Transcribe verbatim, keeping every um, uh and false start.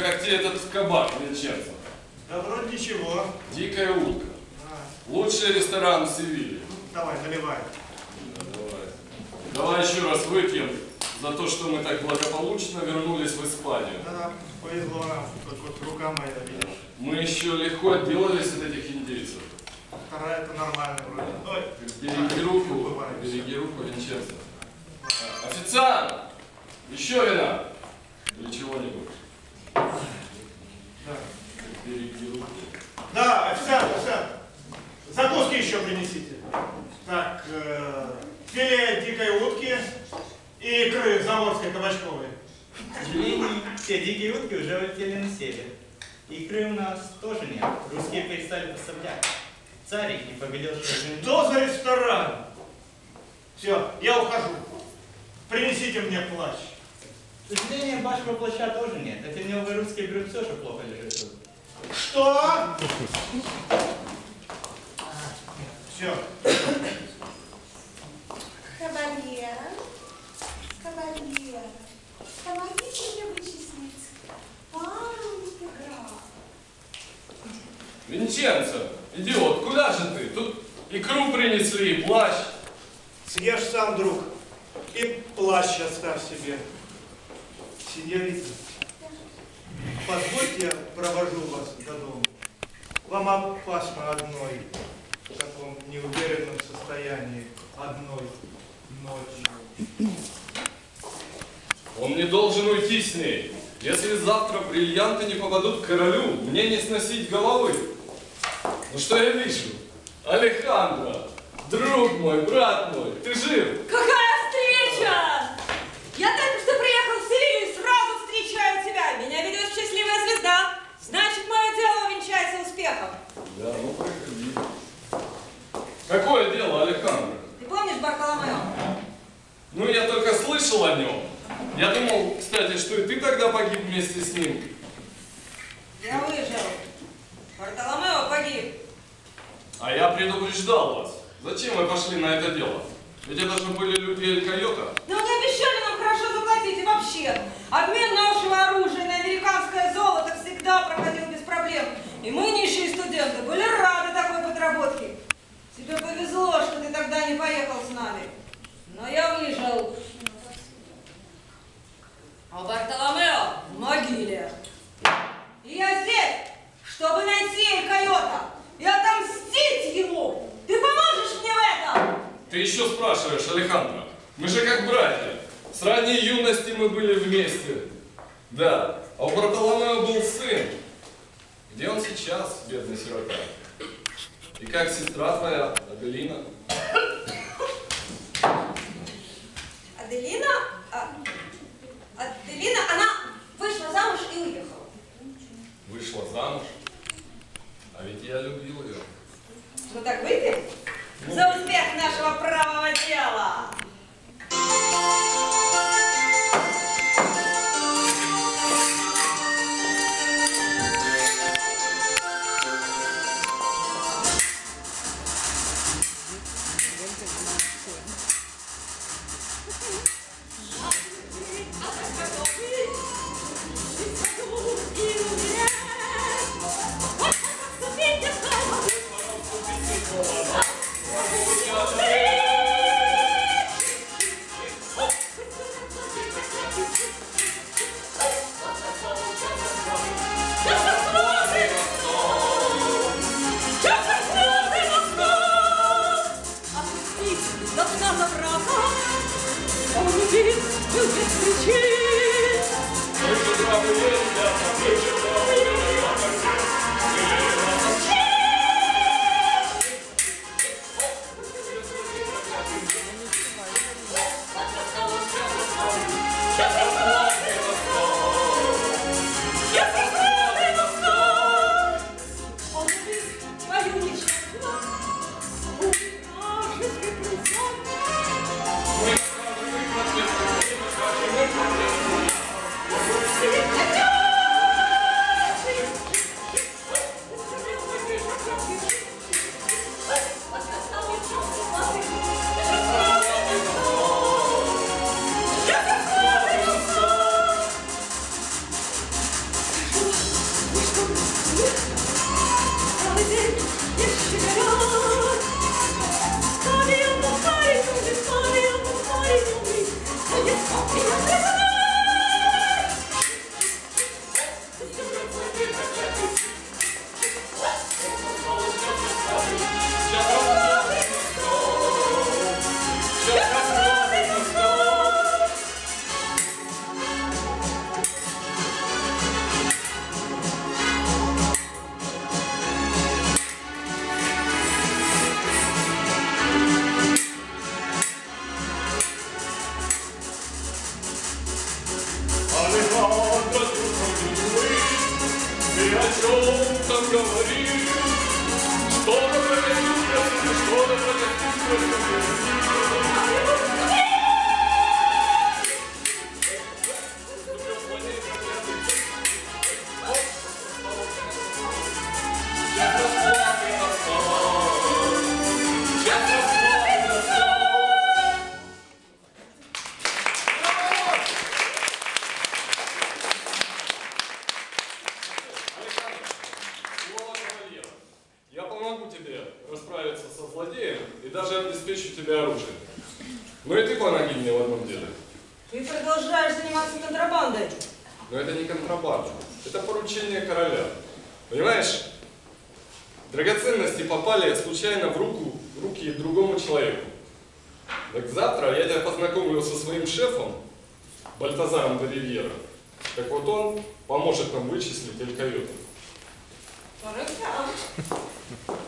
как тебе этот кабак, Винченцо? Да вроде ничего. Дикая утка. А. Лучший ресторан в Севиле. Ну, давай, наливай. Да, давай. Давай еще раз выпьем за то, что мы так благополучно вернулись в Испанию. Да, повезло нам. Только вот рука моя, видишь. Мы еще легко отделались от этих индейцев. Вторая это нормально вроде. Ой. Береги руку, береги руку, Винченцо. А, официант! Еще вина! Или чего-нибудь. Да. Береги руку. Да, официант, официант. Закуски еще принесите. Так, э, филе дикой утки и икры заморской кабачковой. К сожалению, все дикие утки уже улетели на север. Икры у нас тоже нет. Русские перестали поставлять. Царь их не повелел, что... Что за ресторан? Все, я ухожу. Принесите мне плащ. К сожалению, вашего плаща тоже нет. Эти новые русские берут все, что плохо лежит тут. Что? Все. Кавальер, кавальер, помогите мне вычислить пару граф. Винченцо, идиот, куда же ты? Тут икру принесли, и плащ. Съешь сам, друг, и плащ оставь себе. Сеньорита, позвольте я провожу вас до дома. Вам опасно одной, в таком неуверенном состоянии, одной ночью. Он не должен уйти с ней. Если завтра бриллианты не попадут к королю, мне не сносить головы. Ну что я вижу? Алехандро, друг мой, брат мой, ты жив? Какая встреча! Я только что приехал в Севилью и сразу встречаю тебя. Меня ведет счастливая звезда. Значит, мое дело увенчается успехом. Да, ну проходи. Какое дело, Алехандро? Ты помнишь Бартоломео? Ну, я только слышал о нем. Я думал, кстати, что и ты тогда погиб вместе с ним. Я выжил. Бартоломео погиб. А я предупреждал вас. Зачем вы пошли на это дело? Ведь это же были люди Эль-Койота. Но они обещали нам хорошо заплатить. И вообще, обмен нашего оружия на американское золото всегда проходил без проблем. И мы, нищие студенты, были рады такой подработке. Тебе повезло, что ты тогда не поехал с нами. Но я выжил. А Бартоломео в могиле. И я здесь, чтобы найти Эль-Койота и отомстить ему. Ты поможешь мне в этом? Ты еще спрашиваешь, Алехандро. Мы же как братья. С ранней юности мы были вместе. Да, а у Бартоломео был сын. Где он сейчас, бедный сирота? И как сестра твоя, Аделина? Аделина? А, Аделина, она вышла замуж и уехала. Вышла замуж. А ведь я любил ее. Ну так выпьем? За успех нашего правого дела! чем там говорил, что-то прокатилось, что-то прокатилось. Я помогу тебе расправиться со злодеем и даже обеспечу тебе оружие. Ну и ты помоги мне в одном деле. Ты продолжаешь заниматься контрабандой. Но это не контрабанда, это поручение короля. Понимаешь, драгоценности попали случайно в руку, в руки другому человеку. Так завтра я тебя познакомлю со своим шефом, Бальтазаром де Ривьера. Так вот он поможет нам вычислить Эль Койоте. Хорошо.